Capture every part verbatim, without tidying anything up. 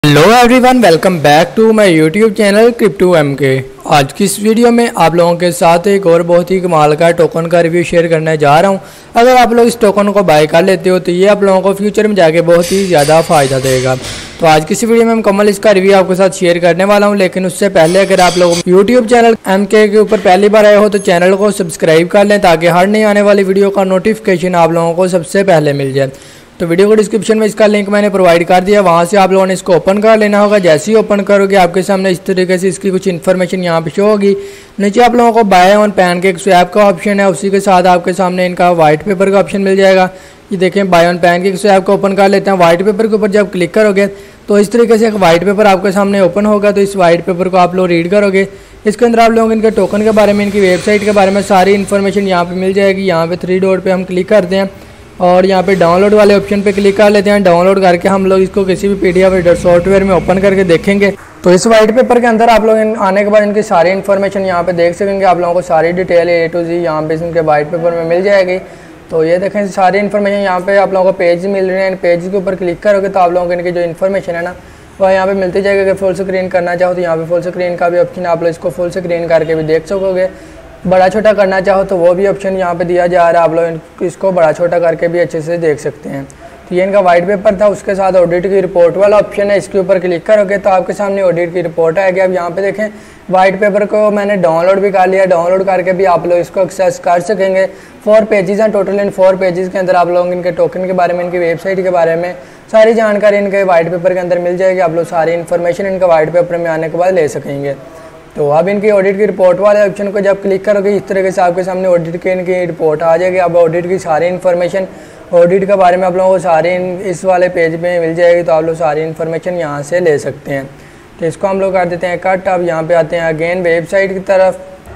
Hello everyone, welcome back to my YouTube channel crypto M K. आज की इस video में आप लोगों के साथ एक और बहुत ही कमाल का टोकन का रिव्यू शेयर करने जा रहा हूं। अगर आप लोग इस टोकन को बाय कर लेते हो तो ये आप लोगों को फ्यूचर में जाके बहुत ही ज़्यादा फ़ायदा देगा। तो आज की इस वीडियो में मुकम्मल इसका रिव्यू आपके साथ शेयर करने वाला हूँ, लेकिन उससे पहले अगर आप लोग यूट्यूब चैनल एम के के ऊपर पहली बार आए हो तो चैनल को सब्सक्राइब कर लें ताकि हर नई आने वाली वीडियो का नोटिफिकेशन आप लोगों को सबसे पहले मिल जाए। तो वीडियो को डिस्क्रिप्शन में इसका लिंक मैंने प्रोवाइड कर दिया, वहाँ से आप लोगों ने इसको ओपन कर लेना होगा। जैसे ही ओपन करोगे आपके सामने इस तरीके से इसकी कुछ इन्फॉर्मेशन यहाँ पे शो होगी। नीचे आप लोगों को बाय ऑन पैनकेक स्वैप का ऑप्शन है, उसी के साथ आपके सामने इनका व्हाइट पेपर का ऑप्शन मिल जाएगा। ये देखें, बाय ऑन पैनकेक स्वैप को ओपन कर लेते हैं। व्हाइट पेपर के ऊपर जब क्लिक करोगे तो इस तरीके से एक व्हाइट पेपर आपके सामने ओपन होगा। तो इस व्हाइट पेपर को आप लोग रीड करोगे। इसके अंदर आप लोगों इनके टोकन के बारे में, इनकी वेबसाइट के बारे में सारी इन्फॉर्मेशन यहाँ पे मिल जाएगी। यहाँ पे थ्री डॉट पे हम क्लिक करते हैं और यहाँ पे डाउनलोड वाले ऑप्शन पे क्लिक कर लेते हैं। डाउनलोड करके हम लोग इसको किसी भी पीडीएफ सॉफ्टवेयर में ओपन करके देखेंगे। तो इस वाइट पेपर के अंदर आप लोग आने के बाद इनकी सारी इन्फॉर्मेशन यहाँ पे देख सकेंगे। आप लोगों को सारी डिटेल ए टू जी यहाँ पे इनके वाइट पेपर में मिल जाएगी। तो ये देखें, सारी इन्फॉर्मेशन यहाँ पे आप लोगों को पेज मिल रहे हैं। इन पेज के ऊपर क्लिक करोगे तो आप लोगों को इनकी जो इन्फॉर्मेशन है ना वह यहाँ पे मिलती जाएगी। अगर फुल स्क्रीन करना चाहो तो यहाँ पे फुल स्क्रीन का भी ऑप्शन है, आप लोग इसको फुल स्क्रीन करके भी देख सकोगे। बड़ा छोटा करना चाहो तो वो भी ऑप्शन यहाँ पे दिया जा रहा है, आप लोग इसको बड़ा छोटा करके भी अच्छे से देख सकते हैं। तो ये इनका वाइट पेपर था, उसके साथ ऑडिट की रिपोर्ट वाला ऑप्शन है। इसके ऊपर क्लिक करोगे तो आपके सामने ऑडिट की रिपोर्ट आएगी। अब यहाँ पे देखें, वाइट पेपर को मैंने डाउनलोड भी कर लिया। डाउनलोड करके भी आप लोग इसको एक्सेस कर सकेंगे। फोर पेजेस हैं टोटल। इन फोर पेजेस के अंदर आप लोग इनके टोकन के बारे में, इनकी वेबसाइट के बारे में सारी जानकारी इनके वाइट पेपर के अंदर मिल जाएगी। आप लोग सारी इन्फॉर्मेशन इनका वाइट पेपर में आने के बाद ले सकेंगे। तो अब इनकी ऑडिट की रिपोर्ट वाले ऑप्शन को जब क्लिक करोगे इस तरीके से आपके सामने ऑडिट की इनकी रिपोर्ट आ जाएगी। अब ऑडिट की सारी इन्फॉर्मेशन, ऑडिट के बारे में आप लोगों को सारी इस वाले पेज पे मिल जाएगी। तो आप लोग सारी इन्फॉर्मेशन यहाँ से ले सकते हैं। तो इसको हम लोग कर देते हैं कट। अब यहाँ पे आते हैं अगेन वेबसाइट की तरफ।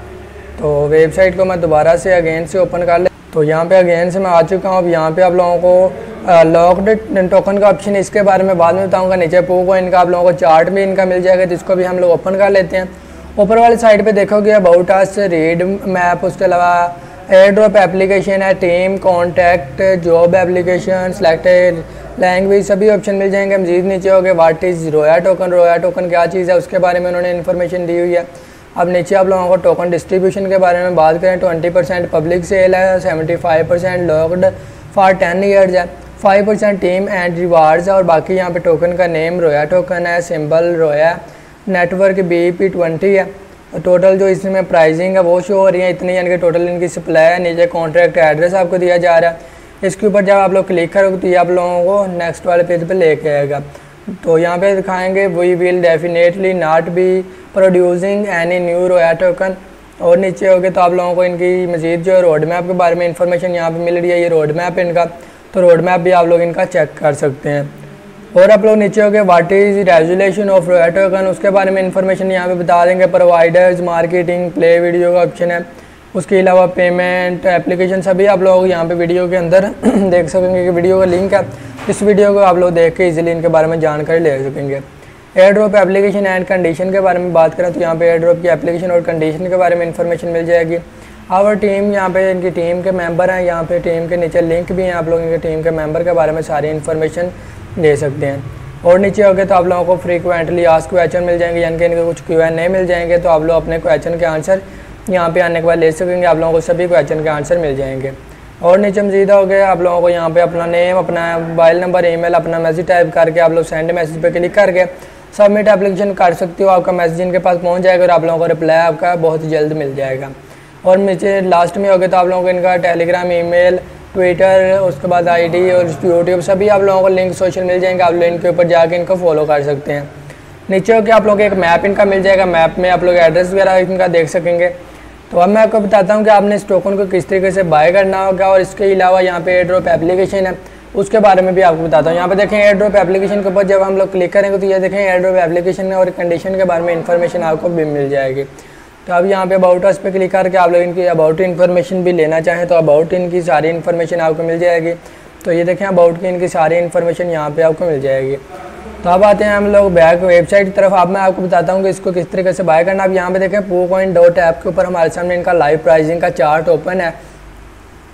तो वेबसाइट को मैं दोबारा से अगेन से ओपन कर ले। तो यहाँ पे अगेन से मैं आ चुका हूँ। अब यहाँ पे आप लोगों को लॉक्ड टोकन का ऑप्शन है, इसके बारे में बाद में बताऊँगा। नीचे पोको इनका आप लोगों को चार्ट भी इनका मिल जाएगा, तो इसको भी हम लोग ओपन कर लेते हैं। ऊपर वाली साइड पे देखोगे अबाउट अस, रीड मैप, उसके अलावा एयर ड्रॉप एप्लीकेशन है, team contact, job application, selected language, सभी ऑप्शन मिल जाएंगे। मजीद नीचे हो गए what is Roya token. Roya token क्या चीज़ है उसके बारे में उन्होंने इन्फॉर्मेशन दी हुई है। अब नीचे आप लोगों को टोकन डिस्ट्रीब्यूशन के बारे में बात करें, ट्वेंटी परसेंट पब्लिक सेल है, seventy five percent locked for ten years है, five percent team and rewards है, और बाकी यहाँ पे टोकन का नेम रोया टोकन है, symbol Roya, network B P twenty है। टोटल जो इसमें प्राइसिंग है वो शो हो रही है इतनी, यानी कि टोटल इनकी सप्लाई है। नीचे कॉन्ट्रैक्ट एड्रेस आपको दिया जा रहा है। इसके ऊपर जब आप लोग क्लिक करोगे तो ये आप लोगों को नेक्स्ट वाले पेज पे लेके आएगा। तो यहाँ पे दिखाएंगे we will definitely not be producing any new Roya token. और नीचे हो गए तो आप लोगों को इनकी मजीद जो है रोड मैप के बारे में इंफॉर्मेशन यहाँ पे मिल रही है। ये रोड मैप इनका, तो रोड मैप भी आप लोग इनका चेक कर सकते हैं। और आप लोग नीचे हो गए what is resolution of Roya token, उसके बारे में इंफॉर्मेशन यहाँ पे बता देंगे। प्रोवाइडर्स, मार्केटिंग, प्ले वीडियो का ऑप्शन है। उसके अलावा पेमेंट, एप्लीकेशन, सभी आप लोग यहाँ पे वीडियो के अंदर देख सकेंगे कि वीडियो का लिंक है। इस वीडियो को आप लोग देख के इजीली इनके बारे में जानकारी ले सकेंगे। Airdrop application and condition के बारे में बात करें तो यहाँ पे एयर ड्रॉप की एप्लीकेशन और कंडीशन के बारे में इंफॉर्मेशन मिल जाएगी। आवर टीम, यहाँ पे इनकी टीम के मेंबर हैं। यहाँ पे टीम के नीचे लिंक भी हैं, आप लोग इनके टीम के मेंबर के बारे में सारी इन्फॉर्मेशन ले सकते हैं। और नीचे हो गए तो आप लोगों को फ्रीक्वेंटली आस्क क्वेश्चन मिल जाएंगे, यानी कि इनके कुछ क्यू एंड ए मिल जाएंगे। तो आप लोग अपने क्वेश्चन के आंसर यहाँ पे आने के बाद ले सकेंगे। आप लोगों को सभी क्वेश्चन के आंसर मिल जाएंगे। और नीचे मजीद हो गए आप लोगों को यहाँ पे अपना नेम, अपना मोबाइल नंबर, ईमेल, अपना मैसेज टाइप करके आप लोग सेंड मैसेज पे क्लिक करके सबमिट एप्लीकेशन कर सकते हो। आपका मैसेज इनके पास पहुँच जाएगा और आप लोगों को रिप्लाई आपका बहुत ही जल्द मिल जाएगा। और नीचे लास्ट में हो गए तो आप लोगों को इनका टेलीग्राम, ईमेल, ट्विटर, उसके बाद आईडी और यूट्यूब, सभी आप लोगों को लिंक सोशल मिल जाएंगे। आप लोग इनके ऊपर जाके इनको फॉलो कर सकते हैं। नीचे हो के आप लोग एक मैप इनका मिल जाएगा। मैप में आप लोग एड्रेस वगैरह इनका देख सकेंगे। तो अब मैं आपको बताता हूँ कि आपने इस टोकन को किस तरीके से बाय करना होगा। और इसके अलावा यहाँ पे एयर ड्रॉप एप्लीकेशन है, उसके बारे में भी आपको बताता हूँ। यहाँ पे देखें एयर ड्रॉप एप्लीकेशन के ऊपर जब हम लोग क्लिक करेंगे तो ये देखें एयर ड्रॉप एप्लीकेशन और कंडीशन के बारे में इंफॉर्मेशन आपको भी मिल जाएगी। तो अब यहाँ पे अबाउट अस पे क्लिक करके आप लोग इनकी अबाउट इन्फॉर्मेशन भी लेना चाहें तो अबाउट इनकी सारी इन्फॉर्मेशन आपको मिल जाएगी। तो ये देखें अबाउट की इनकी सारी इन्फॉर्मेशन यहाँ पे आपको मिल जाएगी। तो अब आते हैं हम लोग बैक वेबसाइट की तरफ। अब मैं आपको बताता हूँ कि इसको किस तरीके से बाय करना। अब यहाँ पे देखें पो कॉइन डॉट ऐप के ऊपर हमारे सामने इनका लाइव प्राइसिंग का चार्ट ओपन है।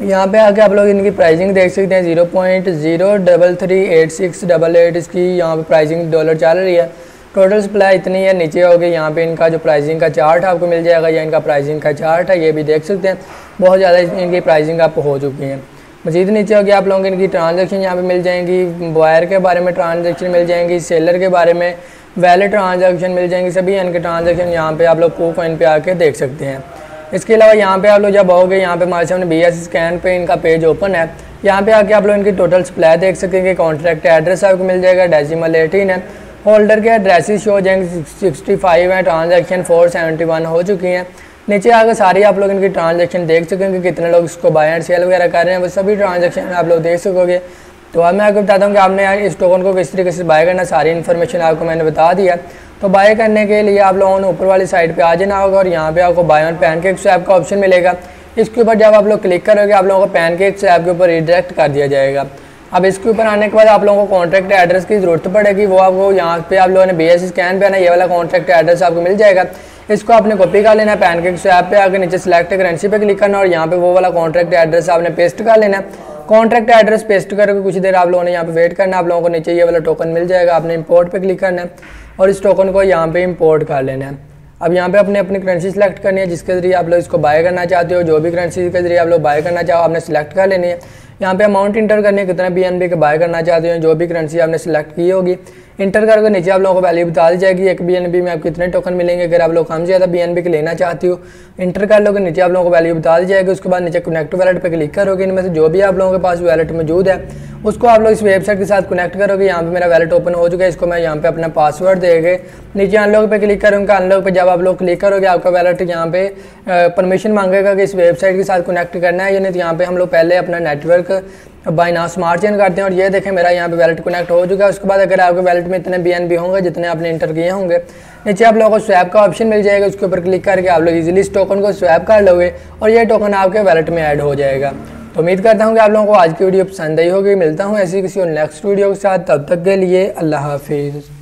यहाँ पे आके आप लोग इनकी प्राइसिंग देख सकते हैं। Zero point zero double three eight six double eight इसकी यहाँ पे प्राइसिंग डॉलर चल रही है। टोटल सप्लाई इतनी है। नीचे हो गई यहाँ पे इनका जो प्राइसिंग का चार्ट आपको मिल जाएगा, या इनका प्राइसिंग का चार्ट है, ये भी देख सकते हैं। बहुत ज़्यादा इनकी प्राइसिंग आप हो चुकी है। मज़ीद नीचे हो गया आप लोगों को इनकी ट्रांजेक्शन यहाँ पे मिल जाएंगी। बायर के बारे में ट्रांजेक्शन मिल जाएंगी, सेलर के बारे में वैलिड ट्रांजेक्शन मिल जाएंगी। सभी इनके ट्रांजेक्शन यहाँ पे आप लोग पू कॉइन पे आके देख सकते हैं। इसके अलावा यहाँ पे आप लोग जब आओगे, यहाँ पे हमारे सामने बी एस स्कैन पे इनका पेज ओपन है। यहाँ पे आके आप लोग इनकी टोटल सप्लाई देख सकेंगे। कॉन्ट्रैक्ट एड्रेस आपको मिल जाएगा, डेसिमल एटीन है। होल्डर के एड्रेसेस शो जाएंगे, सिक्सटी फाइव है। ट्रांजेक्शन फोर सेवेंटी वन हो चुकी हैं। नीचे आकर सारी आप लोग इनकी ट्रांजेक्शन देख सकेंगे, कितने लोग इसको बाय एंड सेल वगैरह कर रहे हैं, वो सभी ट्रांजेक्शन आप लोग देख सकोगे। तो अब मैं आपको बताता हूँ कि आपने इस टोकन को किस तरीके से बाय करना, सारी इन्फॉर्मेशन आपको मैंने बता दिया। तो बाय करने के लिए आप लोगों ने ऊपर वाली साइड पे आ जाना होगा और यहाँ पे आपको बाय ऑन पैनकेक स्वैप का ऑप्शन मिलेगा। इसके ऊपर जब आप लोग क्लिक करोगे, आप लोगों को पैनकेक स्वैप के ऊपर रिडायरेक्ट कर दिया जाएगा। अब इसके ऊपर आने के बाद आप लोगों को कॉन्ट्रैक्ट एड्रेस की ज़रूरत पड़ेगी। वो आपको यहाँ पे आप लोगों ने बी एस स्कैन पे आना, ये वाला कॉन्ट्रैक्ट एड्रेस आपको मिल जाएगा। इसको आपने कॉपी कर लेना है। पैनकेक स्वैप पे आकर नीचे सेलेक्ट करेंसी पे क्लिक करना और यहाँ पे वो वाला कॉन्ट्रैक्ट एड्रेस आपने पेस्ट कर लेना है। कॉन्ट्रैक्ट एड्रेस पेस्ट करके कुछ देर आप लोगों ने यहाँ पे वेट करना है। आप लोगों को नीचे ये वाला टोकन मिल जाएगा, आपने इंपोर्ट पे क्लिक करना है और इस टोकन को यहाँ पे इंपोर्ट कर लेना है। अब यहाँ पे अपने अपनी करेंसी सेलेक्ट करनी है जिसके जरिए आप लोग इसको बाय करना चाहते हो। जो भी करेंसी के जरिए आप लोग बाय करना चाहो आपने सेलेक्ट कर लेनी है। यहाँ पे अमाउंट इंटर करनी है, कितना बी एन बी के बाय करना चाहते हो। जो भी करेंसी आपने सेलेक्ट की होगी इंटर करके नीचे आप लोगों को वैल्यू बता दी जाएगी। एक बी एन बी में आपको कितने टोकन मिलेंगे। अगर आप लोग कम ज़्यादा बी एन बी के लेना चाहते हो इंटर कर लोगे, नीचे आप लोगों को वैल्यू बता दी जाएगी। उसके बाद नीचे कनेक्ट वैलेट पे क्लिक करोगे, इनमें से जो भी आप लोगों के पास वैलेट मौजूद है उसको आप लोग इस वेबसाइट के साथ कनेक्ट करोगे। यहाँ पे मेरा वैलेट ओपन हो चुका है। इसको मैं यहाँ पे अपना पासवर्ड देके नीचे अनलॉक पे क्लिक करूँगा। अनलॉक पे जब आप लोग क्लिक करोगे आपका वैलेट यहाँ पे परमिशन मांगेगा कि इस वेबसाइट के साथ कनेक्ट करना है। यानी यहाँ पे हम लोग पहले अपना network buy now smart chain करते हैं और ये देखें मेरा यहाँ पे वैलेट कनेक्ट हो चुका है। उसके बाद अगर आपके वैलेट में इतने बी एन बी होंगे जितने आपने इंटर किए होंगे, नीचे आप लोगों को स्वैप का ऑप्शन मिल जाएगा। उसके ऊपर क्लिक करके आप लोग इजीली इस टोकन को स्वैप कर लोगे और ये टोकन आपके वैलेट में ऐड हो जाएगा। तो उम्मीद करता हूँ कि आप लोगों को आज की वीडियो पसंद आई होगी। मिलता हूँ ऐसी किसी और नेक्स्ट वीडियो के साथ, तब तक के लिए अल्लाह हाफिज़।